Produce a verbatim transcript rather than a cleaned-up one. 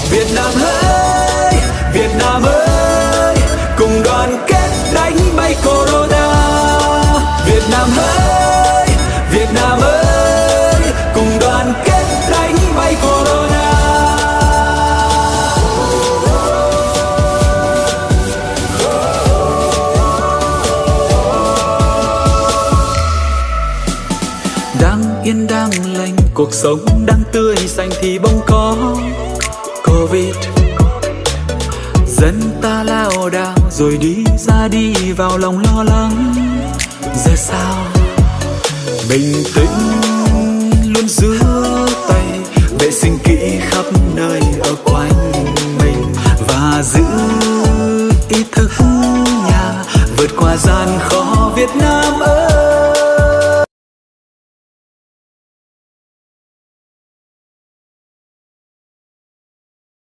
Việt Nam ơi, Việt Nam ơi, cùng đoàn kết đánh bay Corona. Việt Nam ơi, Việt Nam ơi, cùng đoàn kết đánh bay Corona. Đang yên đang lành, cuộc sống đang tươi xanh thì bỗng có Covid. Dân ta lao đao rồi đi ra đi vào lòng lo lắng. Giờ sao? Bình tĩnh luôn giữ tay, vệ sinh kỹ khắp nơi ở quanh mình và giữ ý thức nhà vượt qua gian khó. Việt Nam ơi,